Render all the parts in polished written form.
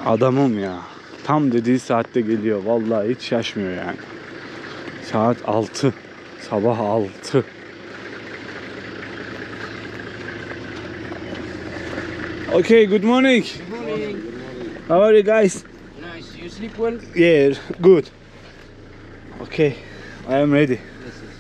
Adamım ya. Tam dediği saatte geliyor. Vallahi hiç şaşmıyor yani. Saat 6. Sabah 6. Okay, good morning. Good morning. How are you guys? Nice. You sleep well? Yeah, good. Okay, I am ready. Yes, yes.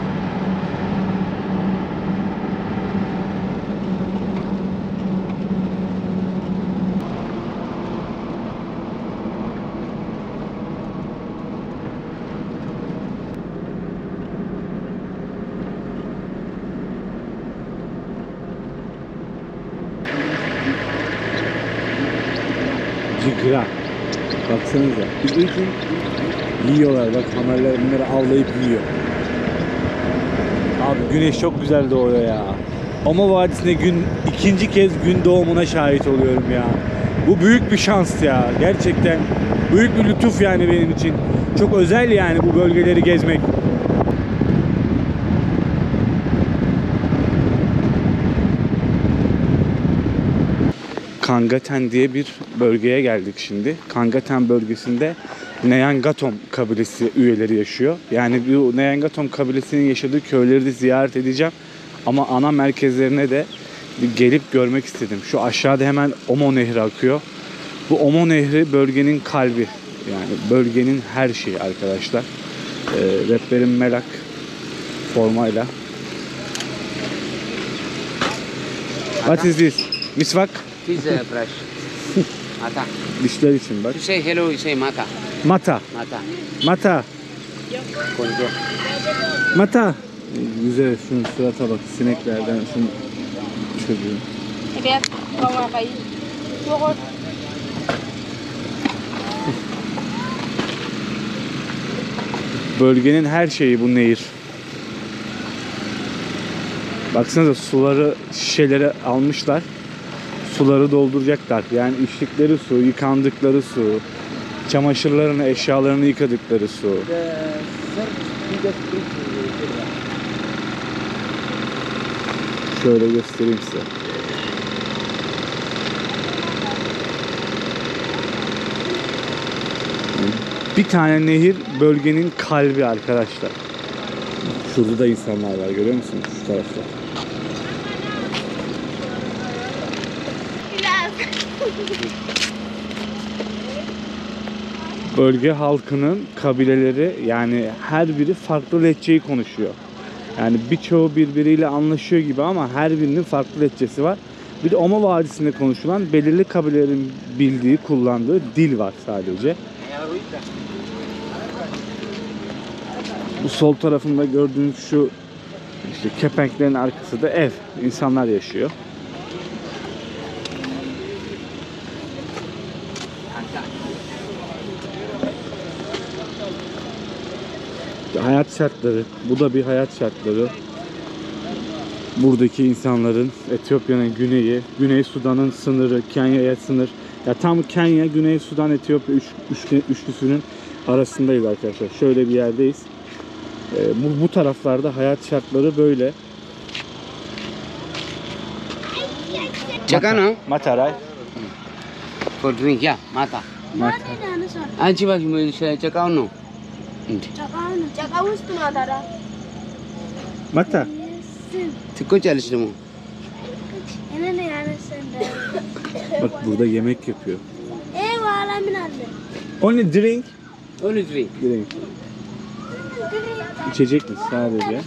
Cigra. Baksanıza. Yiyorlar bak, kamerler bunları avlayıp yiyor. Abi güneş çok güzel doğuyor ya. Oma Vadisi'nde ikinci kez gün doğumuna şahit oluyorum ya. Bu büyük bir şans ya. Gerçekten büyük bir lütuf yani benim için. Çok özel yani bu bölgeleri gezmek. Kangaten diye bir bölgeye geldik şimdi. Kangaten bölgesinde Neangatom kabilesi üyeleri yaşıyor. Yani bu Neangatom kabilesinin yaşadığı köyleri de ziyaret edeceğim. Ama ana merkezlerine de bir gelip görmek istedim. Şu aşağıda hemen Omo Nehri akıyor. Bu Omo Nehri bölgenin kalbi. Yani bölgenin her şeyi arkadaşlar. Rapperim Melak formayla. What is this? Misvak? This brush. Mata. Dişler için bak. To say hello, you say mata. Mata. Mata. Mata. Konjo. Mata. Güzel, şunun surata bak. Sineklerden şunu çocuğun. Bölgenin her şeyi bu nehir. Baksanıza suları, şişelere almışlar. Suları dolduracaklar. Yani içtikleri su, yıkandıkları su, çamaşırlarını, eşyalarını yıkadıkları su. Şöyle göstereyim size. Bir tane nehir bölgenin kalbi arkadaşlar. Şurada da insanlar var, görüyor musunuz? Şu tarafta. Bölge halkının kabileleri, yani her biri farklı lehçeyi konuşuyor. Yani birçoğu birbiriyle anlaşıyor gibi ama her birinin farklı lehçesi var. Bir de Oma Vadisi'nde konuşulan belirli kabilelerin bildiği, kullandığı dil var sadece. Bu sol tarafında gördüğünüz şu işte kepenklerin arkası da ev. İnsanlar yaşıyor. Hayat şartları. Bu da bir hayat şartları. Buradaki insanların, Etiyopya'nın güneyi, Güney Sudan'ın sınırı, Kenya'ya sınır. Ya tam Kenya, Güney Sudan, Etiyopya üçlüsünün arasındayız arkadaşlar. Şöyle bir yerdeyiz. Bu taraflarda hayat şartları böyle. Chakana Mata, right? for drink, yeah, mata. Mata. Anchi bak mo chakano. Mata. Tikko çalıştım o. Bak burada yemek yapıyor. Only drink. Only drink. Drink. İçecek mi sadece?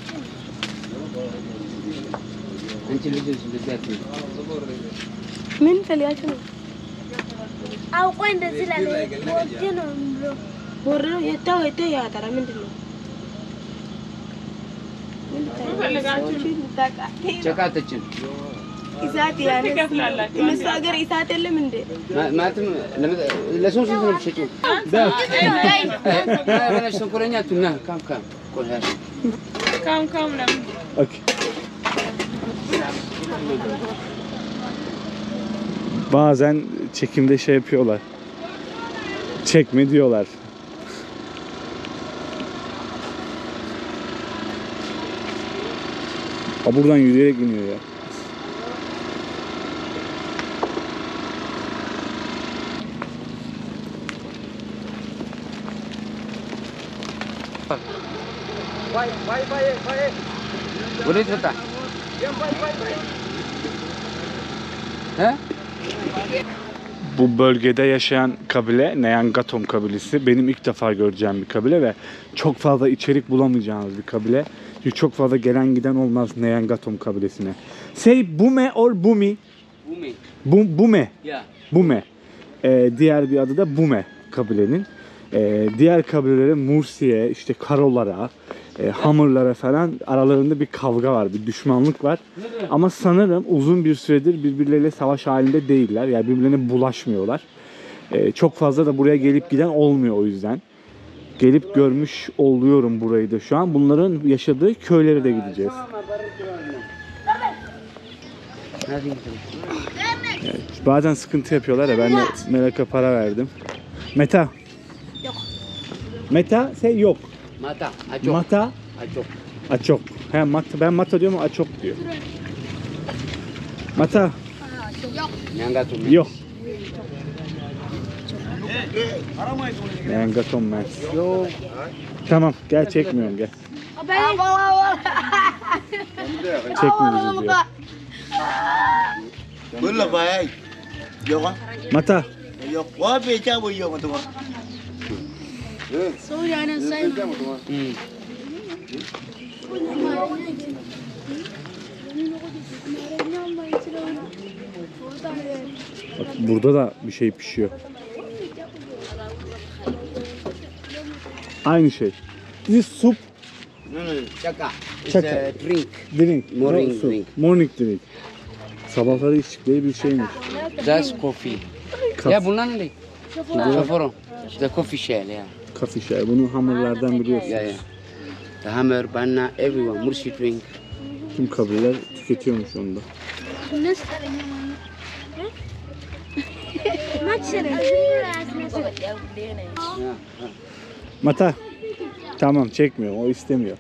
Anchi lütfen lütfen. Min feliacho. Au kwenda zila le borjeno bro. Borro yeta yeta ya tara min dilo. Çakat için. İsaat yani. Misagar isaat elle min de. Maatim leson sözünü bir şey. Da. Ben işte Korenya tunna kam. Kol her. Kam lan. Okay. Bazen çekimde şey yapıyorlar. Çekme diyorlar. Buradan yürüyerek iniyor ya. Apa? Boleh cerita? He? Bu bölgede yaşayan kabile Nyangatom kabilesi. Benim ilk defa göreceğim bir kabile ve çok fazla içerik bulamayacağınız bir kabile. Çünkü çok fazla gelen giden olmaz Nyangatom kabilesine. Say Bume or Bumi? Bumi. Bume. Ya. Bume. Diğer bir adı da Bume kabilenin. Diğer kabilelere Mursiye, işte Karolara, Hamurlara falan aralarında bir kavga var, bir düşmanlık var. Ama sanırım uzun bir süredir birbirleriyle savaş halinde değiller. Yani birbirlerine bulaşmıyorlar. Çok fazla da buraya gelip giden olmuyor o yüzden. Gelip görmüş oluyorum burayı da şu an. Bunların yaşadığı köylere de gideceğiz. Bazen sıkıntı yapıyorlar ya, ben de Melek'e para verdim. Meta. Yok. Meta say yok. Mata. Acok. Mata Acok. açok. He mata, ben mata diyorum, açok diyor. Mata Nyangatom. yok. Nyangatom men. Yok. Tamam gel, çekmiyorum gel. Çekmiyoruz diyor. Bữa là về vô con Mata. vô quá bê cha bây giờ mà tụi con Bak, burada da bir şey pişiyor. Aynı şey. This soup Chaka. It's Chaka. a drink. drink. Morning No soup. drink. Morning drink. Sabahları içtikleri bir şeymiş. That's coffee. Ya bunlar ne? Şoförüm. The coffee shell ya. Coffee share. Bunu hamurlardan biliyorsun. Ya ya. The hammer, banana, everyone. Mursi drink. Tüm kabileler tüketiyormuş onu da. Mata. Tamam çekmiyorum. O istemiyor.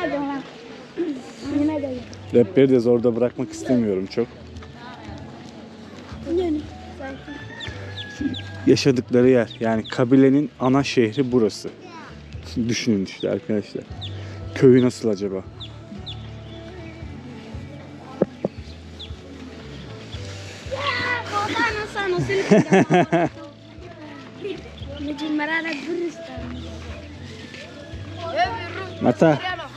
Rapleri de zorda bırakmak istemiyorum çok. Yaşadıkları yer, yani kabilenin ana şehri burası. Düşünün işte arkadaşlar. Köyü nasıl acaba? Mata.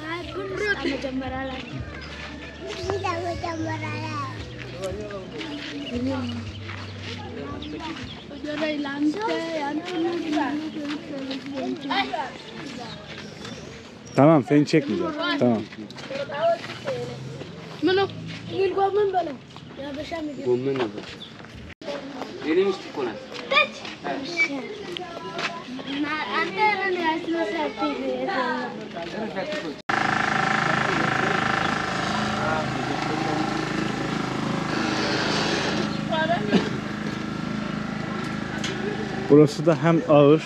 Tamam seni çekmeyeceğim. Tamam. Gomen bu. Benim işte konas. Burası da hem ağır,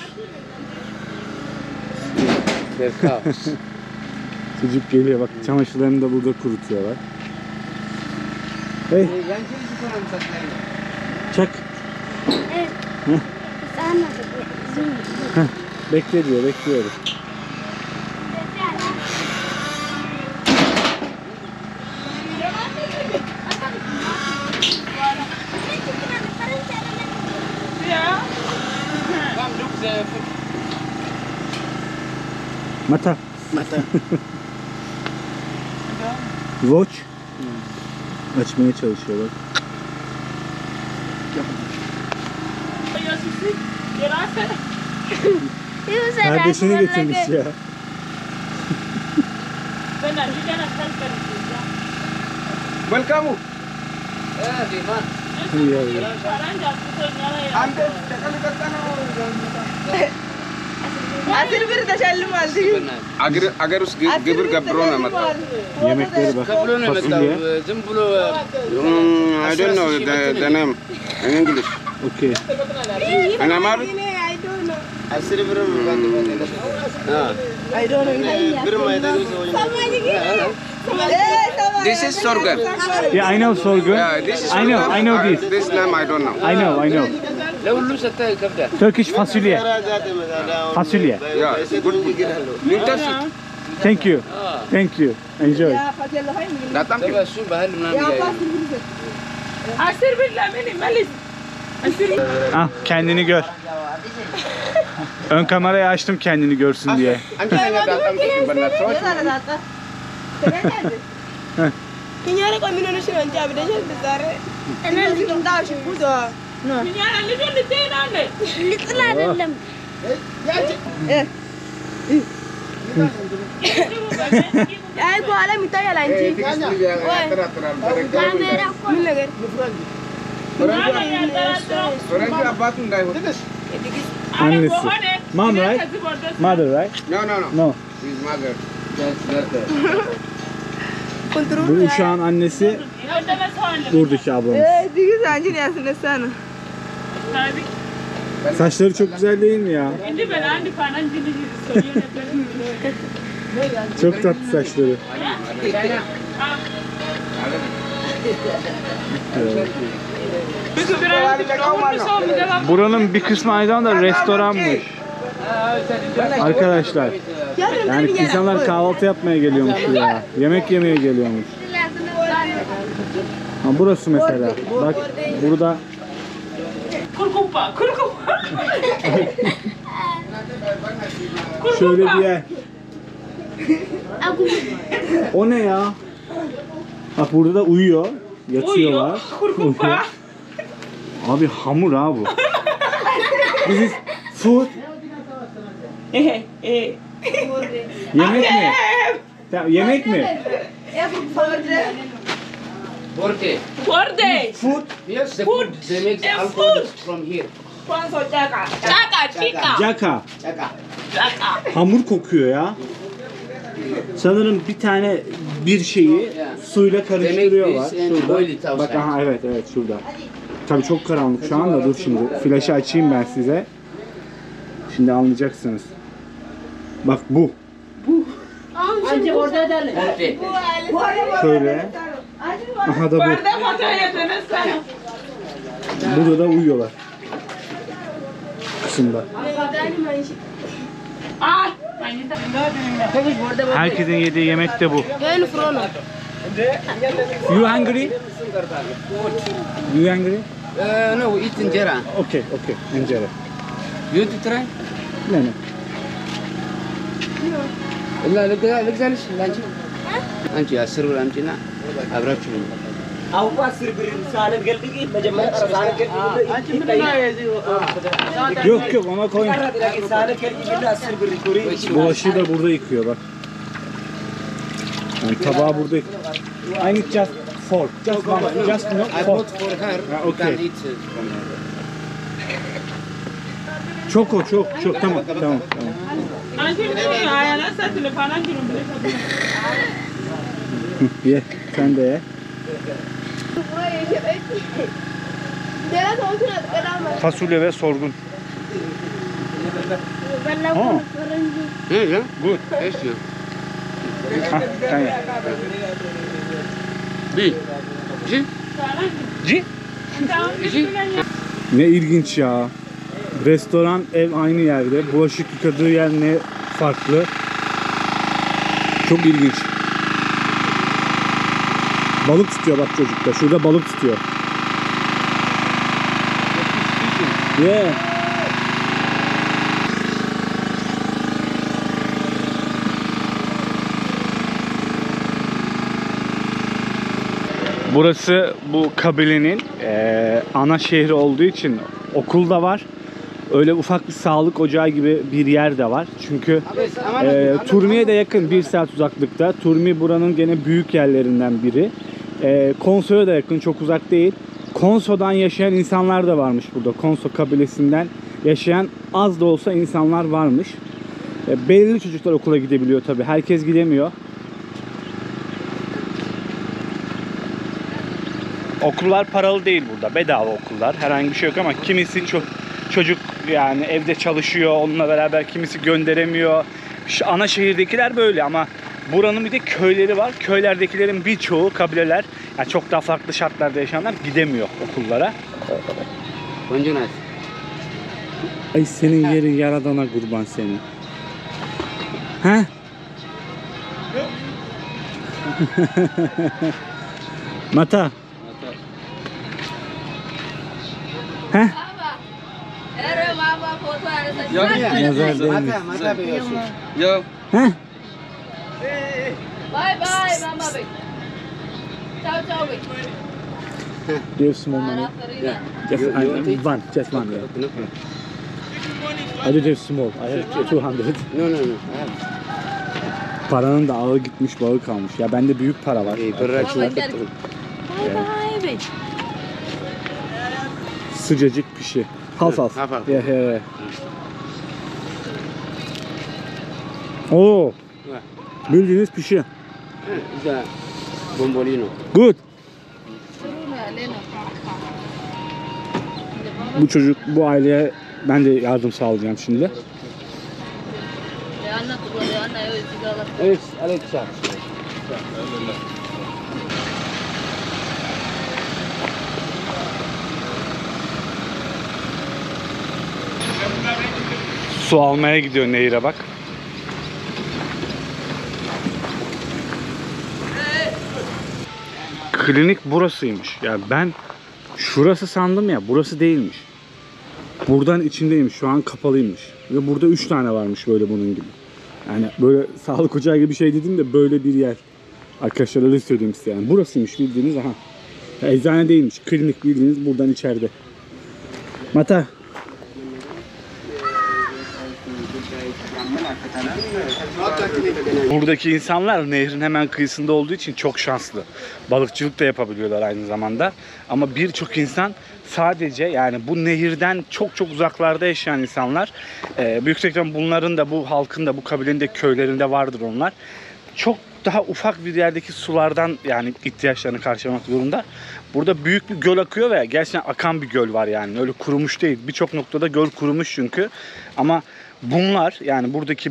The cows. çocuk geliyor bak, çamaşırlarını da burada kurutuyorlar. Hey çak. Bekle diyor, bekliyorum. Mata. Watch. Açmaya çalışıyor bak. Kardeşini getirmiş ya. Welcome. Di mana? İyi abi. Agar us gibir gabrona mata. Yemekleri bak. Kabrone Fasulye. mata. Zembulu. I don't know the name in English. Okay. And Amar? asli bir This is sorghum. Yeah, I know sorghum. Yeah, this is I know sorghum. this. This name I don't know. I know. لو لسه كبده Turkish fasulye. Fasulye. Yeah, good. Fantastic. Thank you. Thank you. Enjoy. Datang تبقى السوق بهل من Asir billah beni Melis. Asir. Ah, kendini gör. Ön kamerayı açtım kendini görsün diye. Anjing hanya datang benar terus. Kinyare kwa mino nushi nanja bidesha bizare. Ene zikinda shi kudo. No. Dünyada lütfen lütfen anne. Litla dedim. Ay ko ala mitaya lanchi. Kamera ko nilagar. Orang itu apa tuh nggak itu? Annesi. Mom, right? Mother, right? No, no, no. No. His mother. Bu uşağın annesi buradaki ablamız. Digi zanchi ne asne sana. Saçları çok güzel değil mi ya? Şimdi ben anne falan dinleyeceğim. Çok tatlı saçları. Buranın bir kısmı aynı zamanda restoranmış. Arkadaşlar. Yani insanlar kahvaltı yapmaya geliyormuş buraya. Yemek yemeye geliyormuş. Ha, burası mesela. Bak burada Kurkupa, kurkupa. şöyle bir yer. O ne ya? Bak burada da uyuyor. Yatıyorlar. Kurkupa. Abi hamur ha bu. This is food. Yemek mi? Tamam, yemek mi? Forte. Forte. Food. Yes, the Food. food. They make And alcohol food. from here. Kwanza chaka. Chaka, chika. Jaka. Chaka. Hamur kokuyor ya. Sanırım bir tane bir şeyi suyla karıştırıyorlar. They make this and boil it Şurada. outside. Bak aha evet şurada. Tabii çok karanlık şu anda. Dur şimdi. Flaşı açayım ben size. Şimdi anlayacaksınız. Bak bu. Forte. Şöyle. Aha da bu. Barda fotoğraf yatırırız sana. Burada da uyuyorlar. Kısımda. Ah. Manita. Herkesin yediği yemek de bu. Ben frono. You hungry? You hungry? No, we eat injera. Okay, okay. Encere. You want to try? Ne ne? لا لك زالش لانشي انت اسر ولا امتنا ابراችሁ አውቋ አስር ብር ሳለት ገልብቂ መጀመሪያ ሳለት ገልብቂ Yok yok ona koyun. ሳለት ገልብቂ አስር ብር ኩሪ Bulaşığı da burada yıkıyor bak. Yani tabağı burada yıkıyor. I need just fork. Just one. Just no I fork. bought for her. Ha, You okay. can eat from her. Çok o çok çok tamam tamam tamam. Anne ne ayağına satılıp falan durum. Ye sen de ye. Fasulye ve sorgun. Oh. Yeah, Good. yes, yeah. Ha, sen ye. Bi. Ji? Ci? Ji? Ne ilginç ya. Restoran, ev aynı yerde. Bulaşık yıkadığı yer ne farklı. Çok ilginç. Balık tutuyor bak çocuk da. Şurada balık tutuyor. Yeah. Burası bu kabilenin ana şehri olduğu için okul da var. Öyle ufak bir sağlık ocağı gibi bir yer de var. Çünkü Turmi'ye de yakın 1 saat uzaklıkta. Turmi buranın gene büyük yerlerinden biri. Konso'ya da yakın, çok uzak değil. Konso'dan yaşayan insanlar da varmış burada. Konso kabilesinden yaşayan az da olsa insanlar varmış. Belirli çocuklar okula gidebiliyor tabii. Herkes gidemiyor. Okullar paralı değil burada. Bedava okullar. Herhangi bir şey yok ama kimisi çocuk yani evde çalışıyor. Onunla beraber kimisi gönderemiyor. Ana şehirdekiler böyle ama buranın bir de köyleri var. Köylerdekilerin birçoğu kabileler yani çok daha farklı şartlarda yaşayanlar gidemiyor okullara. Konjonat. Ay senin yerin yaradana kurban seni. He? Mata. He? Nazar değmiş. Yo. He? Bye bye, Mama Big. Ciao, ciao, Big. Do you have small money? Just You want it? one, just one. Yeah. No. I do have small. I have 200. No. Paranın da ağı gitmiş, bağı kalmış. Ya bende büyük para var. Bırakın. Bye bye, Big. Sıcacık pişi. Half. Half. Yeah. Oo. Bildiğiniz pişi. Da bombolino. Good. Bu aileye ben de yardım sağlayacağım şimdi. Evet, Alexa. Su almaya gidiyor nehire bak. Klinik burasıymış. Ya ben şurası sandım ya, burası değilmiş. Buradan içindeymiş. Şu an kapalıymış. Ve burada 3 tane varmış böyle bunun gibi. Yani böyle sağlık ocağı gibi bir şey dedim de böyle bir yer. Arkadaşlar öyle söyleyeyim size yani. Burasıymış bildiğiniz, aha. Ya eczane değilmiş. Klinik bildiğiniz buradan içeride. Mata. Buradaki insanlar nehrin hemen kıyısında olduğu için çok şanslı. Balıkçılık da yapabiliyorlar aynı zamanda. Ama birçok insan sadece yani bu nehirden çok uzaklarda yaşayan insanlar. Büyük ihtimalle bunların da, bu halkın da, bu kabilenin de köylerinde vardır onlar. Çok daha ufak bir yerdeki sulardan yani ihtiyaçlarını karşılamak zorunda. Burada büyük bir göl akıyor ve gerçekten akan bir göl var yani. Öyle kurumuş değil. Birçok noktada göl kurumuş çünkü. Ama bunlar yani buradaki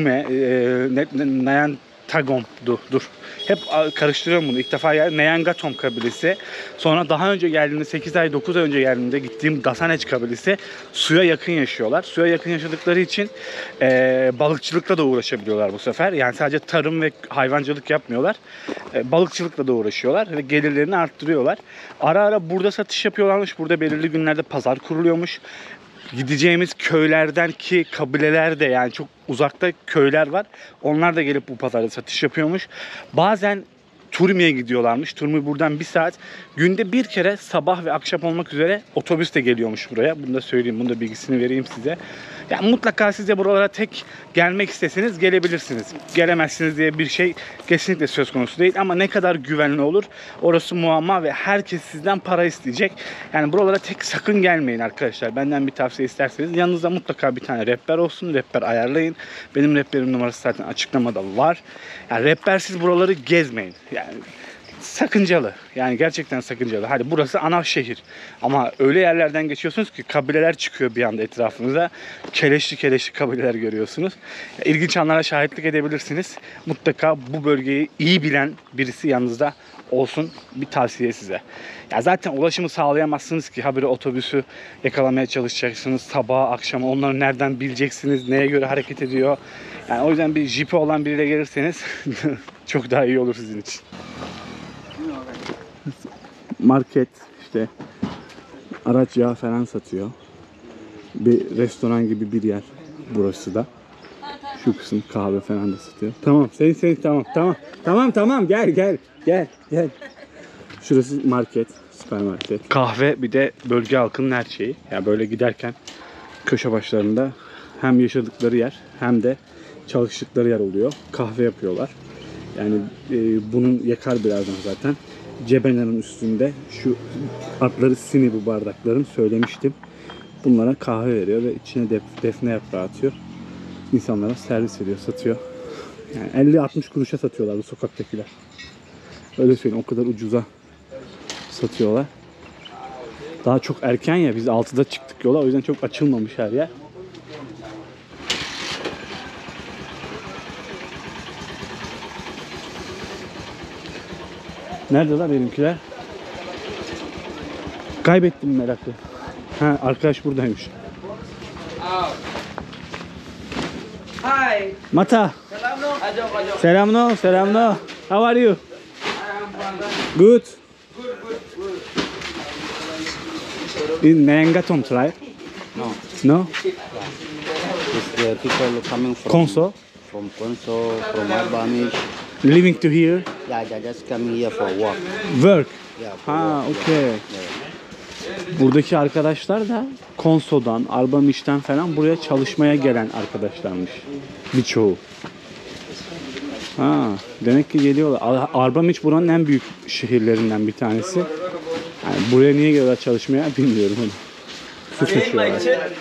Nayan Tagom'du. Dur. Hep karıştırıyorum bunu. İlk defa geldim. Neyangatom kabilesi. Sonra daha önce geldiğimde 8 ay 9 ay önce geldiğimde gittiğim Dasaneç kabilesi suya yakın yaşıyorlar. Suya yakın yaşadıkları için balıkçılıkla da uğraşabiliyorlar bu sefer. Yani sadece tarım ve hayvancılık yapmıyorlar. Balıkçılıkla da uğraşıyorlar ve gelirlerini arttırıyorlar. Ara ara burada satış yapıyorlarmış. Burada belirli günlerde pazar kuruluyormuş. Gideceğimiz köylerden ki kabileler de yani çok uzakta köyler var. Onlar da gelip bu pazarda satış yapıyormuş. Bazen Turmi'ye gidiyorlarmış. Turmi buradan 1 saat. Günde bir kere sabah ve akşam olmak üzere otobüs de geliyormuş buraya. Bunu da söyleyeyim. Bunu da bilgisini vereyim size. Yani mutlaka siz de buralara tek gelmek isteseniz gelebilirsiniz. Gelemezsiniz diye bir şey kesinlikle söz konusu değil. Ama ne kadar güvenli olur orası muamma ve herkes sizden para isteyecek. Yani buralara tek sakın gelmeyin arkadaşlar. Benden bir tavsiye isterseniz yanınızda mutlaka bir tane rehber olsun. Rehber ayarlayın. Benim rehberim numarası zaten açıklamada var. Yani rehbersiz buraları gezmeyin. Yani sakıncalı. Yani gerçekten sakıncalı. Hadi burası ana şehir. Ama öyle yerlerden geçiyorsunuz ki kabileler çıkıyor bir anda etrafınıza. Keleşli kabileler görüyorsunuz. İlginç anlara şahitlik edebilirsiniz. Mutlaka bu bölgeyi iyi bilen birisi yanınızda olsun, bir tavsiye size. Ya zaten ulaşımı sağlayamazsınız ki habire otobüsü yakalamaya çalışacaksınız. Sabaha akşama onları nereden bileceksiniz, neye göre hareket ediyor. Yani o yüzden bir jipi olan biriyle gelirseniz çok daha iyi olur sizin için. Market işte araç yağı falan satıyor. Bir restoran gibi bir yer burası da. Şu kısım kahve falan da satıyor. Tamam tamam gel. Şurası market, süpermarket. Kahve bir de bölge halkının her şeyi. Yani böyle giderken köşe başlarında hem yaşadıkları yer hem de çalıştıkları yer oluyor. Kahve yapıyorlar. Yani bunun yakar birazdan zaten. Cebena'nın üstünde şu adları Sini bu bardakların, söylemiştim. Bunlara kahve veriyor ve içine defne yaprağı atıyor. İnsanlara servis ediyor, satıyor. Yani 50-60 kuruşa satıyorlar bu sokaktakiler. Öyle söyleyeyim, o kadar ucuza satıyorlar. Daha çok erken ya, biz 6'da çıktık yola, o yüzden çok açılmamış her yer. Nerede lan benimkiler? Kaybettim meraklı. Ha, arkadaş buradaymış. Hi. Mata. Salam no. Ajo. Selam no. How are you? Good. In Nayangatom tribe? No. No? It's the people coming from Konso? from Konso, from Albamish. Living to here? Yeah, they just coming here for work. Work? Yeah. For Ha, work. okay. Buradaki arkadaşlar da Konso'dan, Arbamiş'ten falan buraya çalışmaya gelen arkadaşlarmış. Birçoğu. Ha, demek ki geliyorlar. Arbamiş buranın en büyük şehirlerinden bir tanesi. Yani buraya niye geliyorlar çalışmaya bilmiyorum. Su taşıyorlar.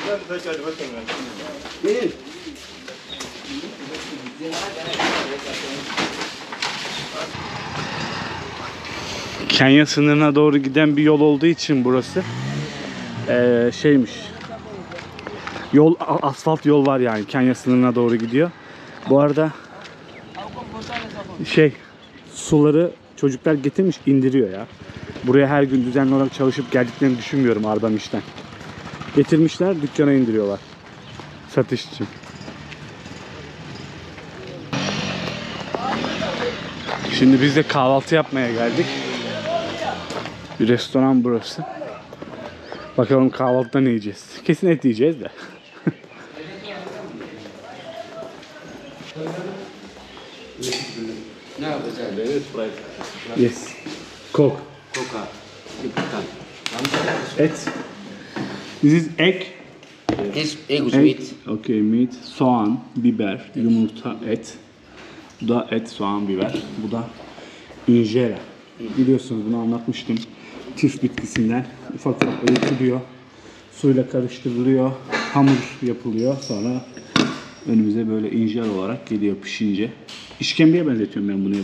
Kenya sınırına doğru giden bir yol olduğu için burası şeymiş. Yol, asfalt yol var yani Kenya sınırına doğru gidiyor. Bu arada suları çocuklar getirmiş indiriyor ya. Buraya her gün düzenli olarak çalışıp geldiklerini düşünmüyorum Arbamiş'ten. Getirmişler dükkana indiriyorlar. Satış için. Şimdi biz de kahvaltı yapmaya geldik. Bir restoran burası. Bakalım kahvaltıda ne yiyeceğiz. Kesin et yiyeceğiz de. Yes. Coke. Coca. Et. This is egg. This egg with Egg. meat. Okay, meat. Soğan, biber, yumurta, et. Bu da et, soğan, biber. Bu da injera. Biliyorsunuz bunu anlatmıştım. Tif bitkisinden ufak ufak öğütülüyor. Suyla karıştırılıyor. Hamur yapılıyor. Sonra önümüze böyle injera olarak geliyor pişince. İşkembeye benzetiyorum ben bunu hep.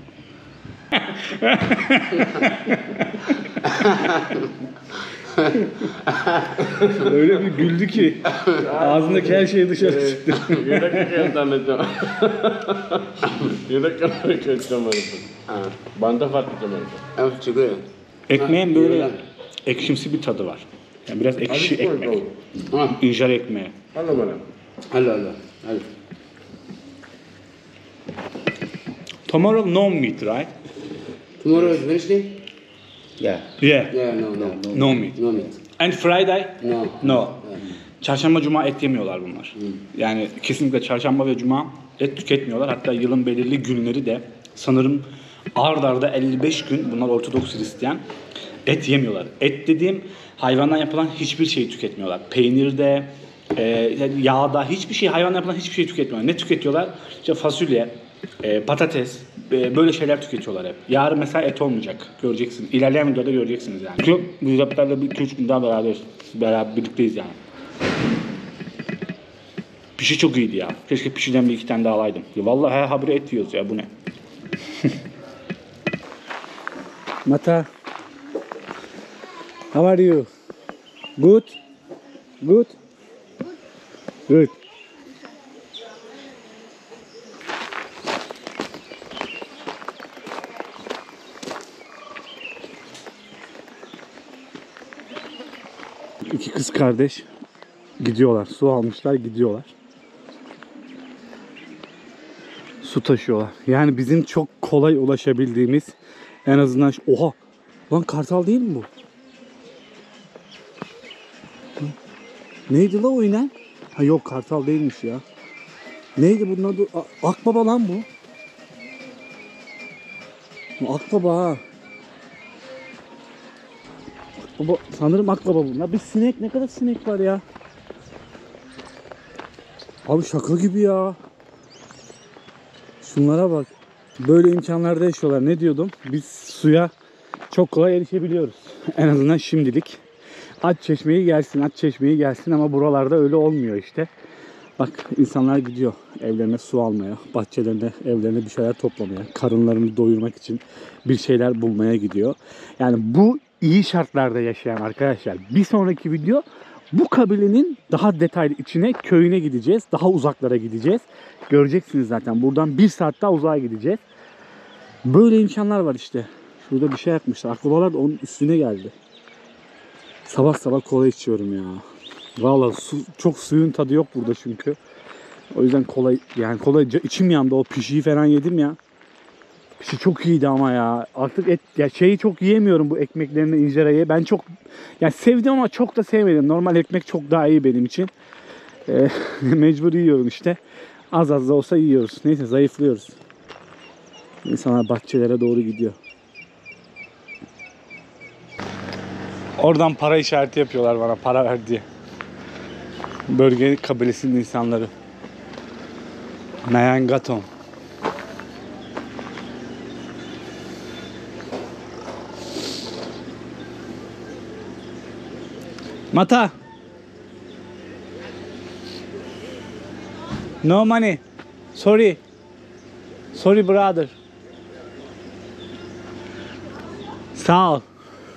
Öyle bir güldü ki ağzındaki her şey dışarı çıktı. Ekmeğin böyle ekşimsi bir tadı var. Yani biraz ekşi ekmek. İnjera ekmeği. Hello. Tomorrow no meat, right? Tomorrow is Wednesday? Yeah. Yeah. Yeah, no. No meat. No meat. And Friday? No. No. Çarşamba, cuma et yemiyorlar bunlar. Yani kesinlikle çarşamba ve cuma et tüketmiyorlar. Hatta yılın belirli günleri de sanırım ard arda 55 gün bunlar Ortodoks Hristiyan et yemiyorlar. Et dediğim hayvandan yapılan hiçbir şeyi tüketmiyorlar. Peynirde, yağda hiçbir şey, hayvandan yapılan hiçbir şey tüketmiyorlar. Ne tüketiyorlar? İşte fasulye, patates, böyle şeyler tüketiyorlar hep. Yarın mesela et olmayacak. Göreceksin. İlerleyen videoda göreceksiniz yani. Çünkü biz heplerle 2-3 gün daha beraber birlikteyiz yani. Pişi çok iyiydi ya. Keşke pişiden bir iki tane daha alaydım. Ya vallahi her habire et yiyoruz ya, bu ne? Mata. How are you? Good? Good? Good. İki kız kardeş gidiyorlar. Su almışlar, gidiyorlar. Su taşıyorlar. Yani bizim çok kolay ulaşabildiğimiz, en azından oha! Lan kartal değil mi bu? Neydi la o inen? Ha yok, kartal değilmiş ya. Neydi bunun adı? Akbaba lan bu. Bu akbaba ha. Akbaba, sanırım akbaba bunlar. Bir sinek, ne kadar sinek var ya. Abi şaka gibi ya. Şunlara bak. Böyle imkanlarda yaşıyorlar. Ne diyordum? Biz suya çok kolay erişebiliyoruz. En azından şimdilik. Aç çeşmeyi gelsin ama buralarda öyle olmuyor işte. Bak insanlar gidiyor evlerine su almaya, bahçelerine, evlerine bir şeyler toplamaya, karınlarını doyurmak için bir şeyler bulmaya gidiyor. Yani bu iyi şartlarda yaşayan arkadaşlar. Bir sonraki video bu kabilenin daha detaylı içine, köyüne gideceğiz. Daha uzaklara gideceğiz. Göreceksiniz zaten. Buradan 1 saat daha uzağa gideceğiz. Böyle imkanlar var işte. Şurada bir şey yapmışlar. Akbabalar da onun üstüne geldi. Sabah sabah kola içiyorum ya. Vallahi çok suyun tadı yok burada çünkü. O yüzden kolay, yani kolayca içim yandı, o pişiyi falan yedim ya. Pişi çok iyiydi ama ya. Artık et, ya şeyi çok yiyemiyorum, bu ekmeklerini, injerayı. Ben çok yani sevdim ama çok da sevmedim. Normal ekmek çok daha iyi benim için. Mecbur yiyorum işte. Az az da olsa yiyoruz. Neyse, zayıflıyoruz. İnsanlar bahçelere doğru gidiyor. Oradan para işareti yapıyorlar bana, para ver diye. Bölge kabilesinin insanları. Nayan Gatom. Mata. No money. Sorry. Sorry brother. Sağ ol.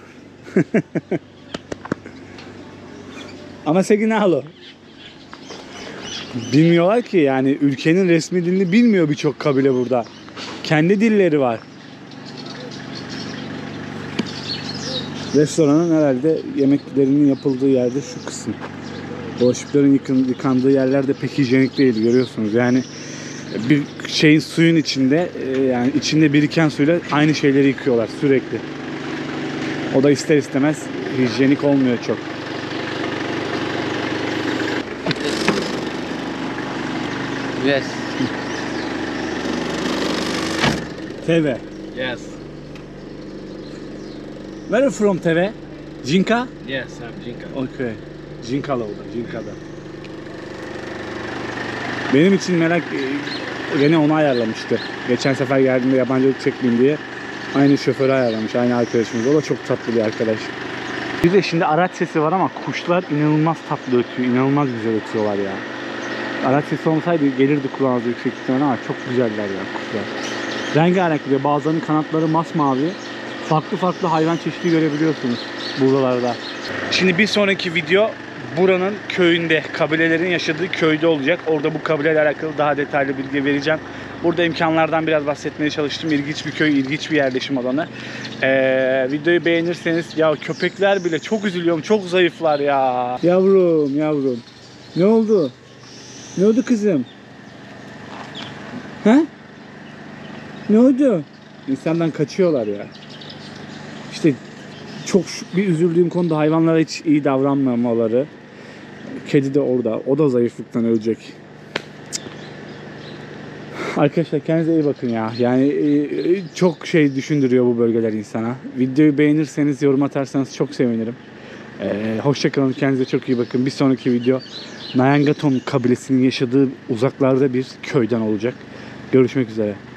Ama seginalo. Bilmiyorlar ki, yani ülkenin resmi dilini bilmiyor birçok kabile burada. Kendi dilleri var. Restoranın herhalde yemeklerinin yapıldığı yerde şu kısım. Bulaşıkların yıkandığı yerler de pek hijyenik değil, görüyorsunuz. Yani bir şeyin, suyun içinde, yani içinde biriken suyla aynı şeyleri yıkıyorlar sürekli. O da ister istemez hijyenik olmuyor çok. Yes. Teve. Yes. Where are you from, Teve? Jinka? Yes, I'm Jinka. Okay. Jinka'da o da, Jinka'da. Benim için merak, Rene onu ayarlamıştı. Geçen sefer geldiğimde yabancılık çekmeyeyim diye. Aynı şoförü ayarlamış, aynı arkadaşımız. O da çok tatlı bir arkadaş. Bir de şimdi araç sesi var ama kuşlar inanılmaz tatlı ötüyor, inanılmaz güzel ötüyorlar ya. Araç sesi olsaydı gelirdi kulağınıza yüksek ihtimalle ama çok güzeller ya kuşlar. Rengarenk, bir de bazılarının kanatları masmavi. Farklı farklı hayvan çeşidi görebiliyorsunuz buralarda. Şimdi bir sonraki video buranın köyünde, kabilelerin yaşadığı köyde olacak. Orada bu kabileyle alakalı daha detaylı bilgi vereceğim. Burada imkanlardan biraz bahsetmeye çalıştım. İlginç bir köy, ilginç bir yerleşim alanı. Videoyu beğenirseniz, ya köpekler bile çok üzülüyorum, çok zayıflar ya. Yavrum, yavrum. Ne oldu? Ne oldu kızım? He? Ne oldu? İnsandan kaçıyorlar ya. İşte çok bir üzüldüğüm konu da hayvanlara hiç iyi davranmamaları. Kedi de orada. O da zayıflıktan ölecek. Arkadaşlar kendinize iyi bakın ya. Yani çok şey düşündürüyor bu bölgeler insana. Videoyu beğenirseniz, yorum atarsanız çok sevinirim. Hoşça kalın. Kendinize çok iyi bakın. Bir sonraki video Nayan Gatom kabilesinin yaşadığı uzaklarda bir köyden olacak. Görüşmek üzere.